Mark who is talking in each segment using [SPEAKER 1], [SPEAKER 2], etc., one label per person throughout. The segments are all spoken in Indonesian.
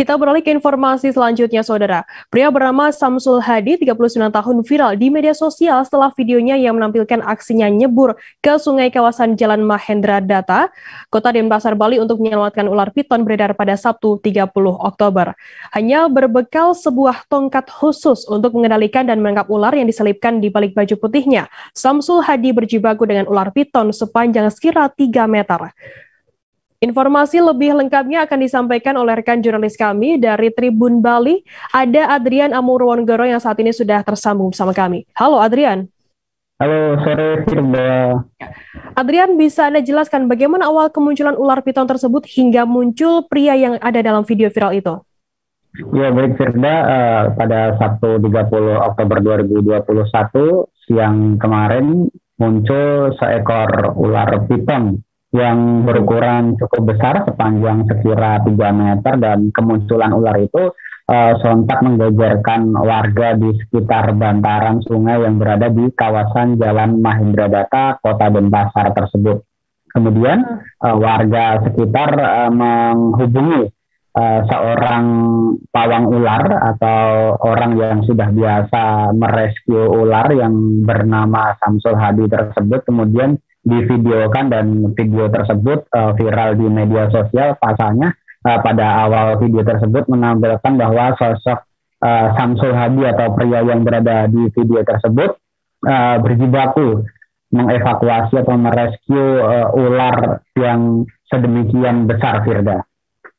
[SPEAKER 1] Kita beralih ke informasi selanjutnya, Saudara. Pria bernama Samsul Hadi, 39 tahun, viral di media sosial setelah videonya yang menampilkan aksinya nyebur ke sungai kawasan Jalan Mahendra Data, Kota Denpasar, Bali untuk menyelamatkan ular piton beredar pada Sabtu 30 Oktober. Hanya berbekal sebuah tongkat khusus untuk mengendalikan dan menangkap ular yang diselipkan di balik baju putihnya, Samsul Hadi berjibaku dengan ular piton sepanjang sekira 3 meter. Informasi lebih lengkapnya akan disampaikan oleh rekan jurnalis kami dari Tribun Bali. Ada Adrian Amurwonegoro yang saat ini sudah tersambung bersama kami. Halo Adrian.
[SPEAKER 2] Halo, sore Firda.
[SPEAKER 1] Adrian, bisa Anda jelaskan bagaimana awal kemunculan ular piton tersebut hingga muncul pria yang ada dalam video viral itu?
[SPEAKER 2] Ya, baik Firda, pada Sabtu 30 Oktober 2021 siang kemarin muncul seekor ular piton yang berukuran cukup besar sepanjang sekira 3 meter, dan kemunculan ular itu sontak menggegerkan warga di sekitar bantaran sungai yang berada di kawasan Jalan Mahendra Data, Kota Denpasar tersebut. Kemudian warga sekitar menghubungi seorang pawang ular atau orang yang sudah biasa merescue ular yang bernama Samsul Hadi tersebut, kemudian divideokan, dan video tersebut viral di media sosial. Pasalnya pada awal video tersebut menampilkan bahwa sosok Samsul Hadi atau pria yang berada di video tersebut berjibaku mengevakuasi atau merescue ular yang sedemikian besar, Firda.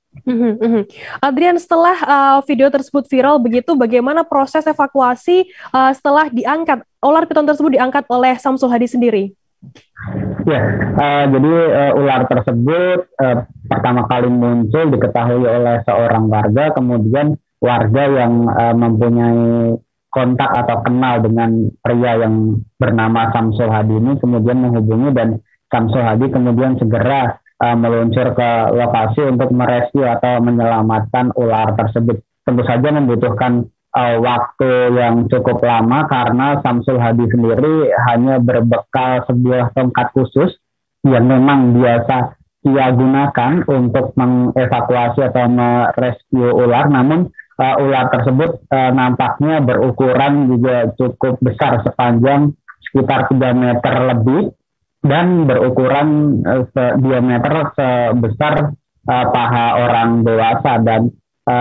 [SPEAKER 1] Adrian, setelah video tersebut viral begitu, bagaimana proses evakuasi setelah diangkat, ular piton tersebut diangkat oleh Samsul Hadi sendiri?
[SPEAKER 2] Ya, jadi ular tersebut pertama kali muncul diketahui oleh seorang warga, kemudian warga yang mempunyai kontak atau kenal dengan pria yang bernama Samsul Hadi ini kemudian menghubungi, dan Samsul Hadi kemudian segera meluncur ke lokasi untuk merescue atau menyelamatkan ular tersebut. Tentu saja membutuhkan waktu yang cukup lama karena Samsul Hadi sendiri hanya berbekal sebuah tongkat khusus yang memang biasa ia gunakan untuk mengevakuasi atau merescue ular. Namun ular tersebut nampaknya berukuran juga cukup besar, sepanjang sekitar 3 meter lebih, dan berukuran diameter sebesar paha orang dewasa. Dan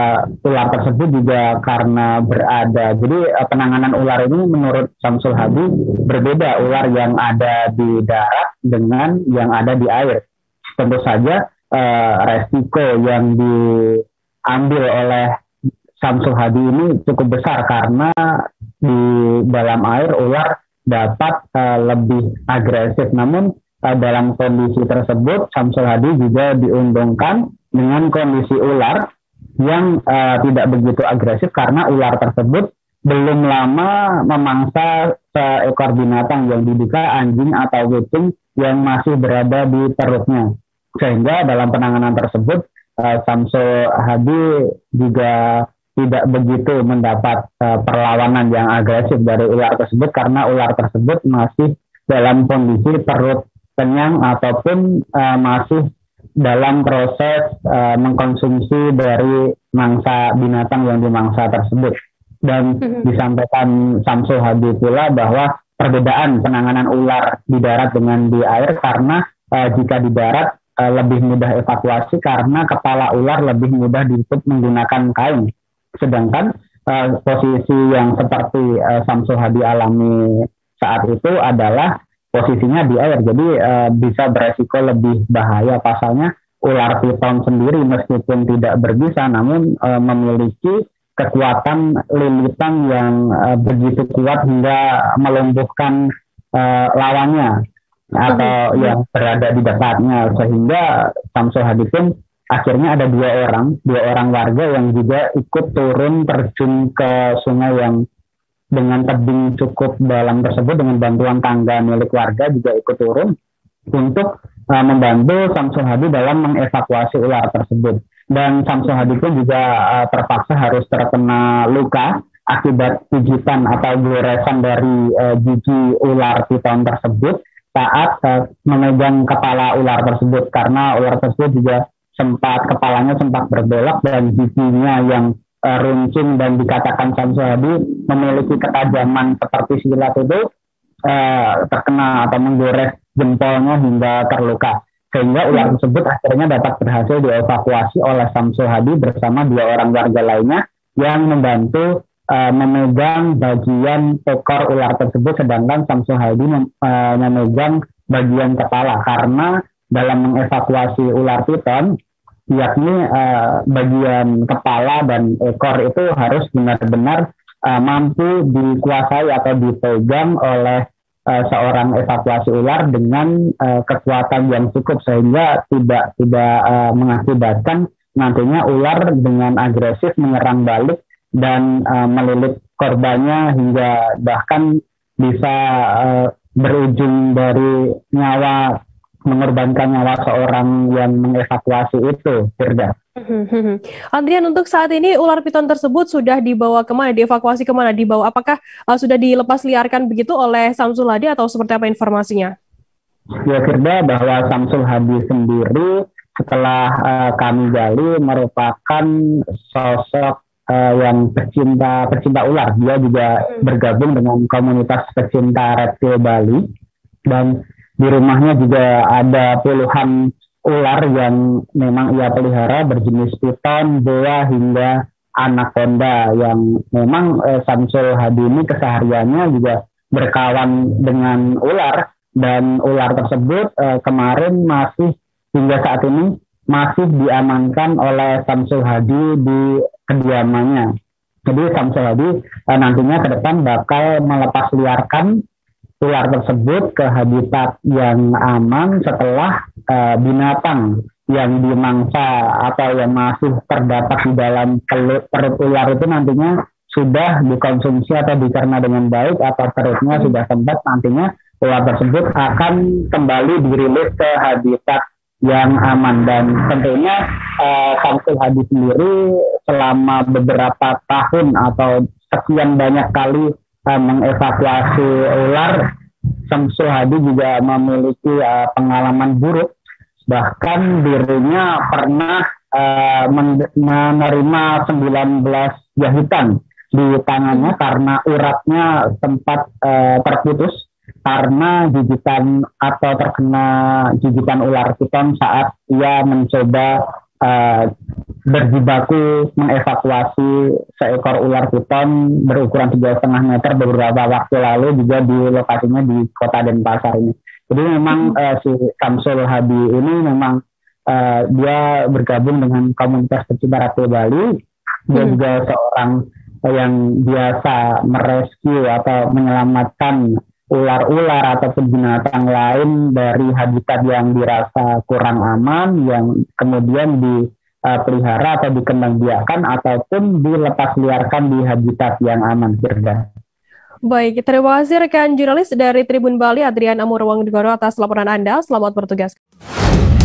[SPEAKER 2] ular tersebut juga karena berada, jadi penanganan ular ini menurut Samsul Hadi berbeda ular yang ada di darat dengan yang ada di air. Tentu saja resiko yang diambil oleh Samsul Hadi ini cukup besar karena di dalam air ular dapat lebih agresif. Namun dalam kondisi tersebut Samsul Hadi juga diuntungkan dengan kondisi ular yang tidak begitu agresif, karena ular tersebut belum lama memangsa seekor binatang yang diduga anjing atau kucing yang masih berada di perutnya. Sehingga dalam penanganan tersebut Samsul Hadi juga tidak begitu mendapat perlawanan yang agresif dari ular tersebut, karena ular tersebut masih dalam kondisi perut kenyang ataupun masih dalam proses mengkonsumsi dari mangsa binatang yang dimangsa tersebut. Dan disampaikan Samsul Hadi pula bahwa perbedaan penanganan ular di darat dengan di air, karena jika di darat lebih mudah evakuasi karena kepala ular lebih mudah ditutup menggunakan kain. Sedangkan posisi yang seperti Samsul Hadi alami saat itu adalah posisinya di air, jadi bisa beresiko lebih bahaya. Pasalnya ular piton sendiri meskipun tidak berbisa, namun memiliki kekuatan lilitan yang begitu kuat hingga melumpuhkan lawannya atau yang berada di dekatnya, sehingga Samsul Hadi pun akhirnya ada dua orang warga yang juga ikut turun terjun ke sungai yang dengan tebing cukup dalam tersebut, dengan bantuan tangga milik warga juga ikut turun untuk membantu Samsul Hadi dalam mengevakuasi ular tersebut. Dan Samsul Hadi pun juga terpaksa harus terkena luka akibat pijitan atau goresan dari gigi ular piton tersebut saat memegang kepala ular tersebut, karena ular tersebut juga kepalanya sempat berbelok dan giginya yang runcing dan dikatakan Samsul Hadi memiliki ketajaman seperti silat itu terkena atau menggores jempolnya hingga terluka. Sehingga ular tersebut akhirnya dapat berhasil dievakuasi oleh Samsul Hadi bersama 2 orang warga lainnya yang membantu memegang bagian ekor ular tersebut, sedangkan Samsul Hadi memegang bagian kepala, karena dalam mengevakuasi ular piton, yakni bagian kepala dan ekor itu harus benar-benar mampu dikuasai atau dipegang oleh seorang evakuasi ular dengan kekuatan yang cukup, sehingga tidak mengakibatkan nantinya ular dengan agresif menyerang balik dan melilit korbannya hingga bahkan bisa berujung dari mengorbankan nyawa seorang yang mengevakuasi itu, Firda.
[SPEAKER 1] Andrian, untuk saat ini ular piton tersebut sudah dibawa kemana, dievakuasi kemana, apakah sudah dilepas liarkan begitu oleh Samsul Hadi atau seperti apa informasinya?
[SPEAKER 2] Ya, Firda, bahwa Samsul Hadi sendiri setelah kami gali merupakan sosok yang pecinta ular. Dia juga bergabung dengan komunitas pecinta reptil Bali, dan di rumahnya juga ada puluhan ular yang memang ia pelihara berjenis piton, boa hingga anaconda, yang memang Samsul Hadi ini kesehariannya juga berkawan dengan ular, dan ular tersebut kemarin hingga saat ini masih diamankan oleh Samsul Hadi di kediamannya. Jadi Samsul Hadi nantinya ke depan bakal melepas liarkan ular tersebut ke habitat yang aman setelah binatang yang dimangsa atau yang masih terdapat di dalam perut ular itu nantinya sudah dikonsumsi atau dicerna dengan baik, atau perutnya sudah sempat, nantinya ular tersebut akan kembali dirilis ke habitat yang aman. Dan tentunya Samsul Hadi sendiri selama beberapa tahun atau sekian banyak kali mengevakuasi ular, Samsul Hadi juga memiliki pengalaman buruk. Bahkan dirinya pernah menerima 19 jahitan di tangannya karena uratnya sempat terputus karena gigitan atau terkena gigitan ular piton saat ia mencoba berjibaku mengevakuasi seekor ular piton berukuran 3,5 meter beberapa waktu lalu, juga di lokasinya di Kota Denpasar ini. Jadi memang si Samsul Hadi ini memang dia bergabung dengan komunitas pecinta reptil Bali. Dia juga seorang yang biasa merescue atau menyelamatkan ular-ular ataupun binatang lain dari habitat yang dirasa kurang aman, yang kemudian dipelihara atau dikembangbiakkan ataupun dilepas liarkan di habitat yang aman, Firda.
[SPEAKER 1] Baik, terima kasih rekan jurnalis dari Tribun Bali, Adrian Amurwangdegoro, atas laporan Anda. Selamat bertugas.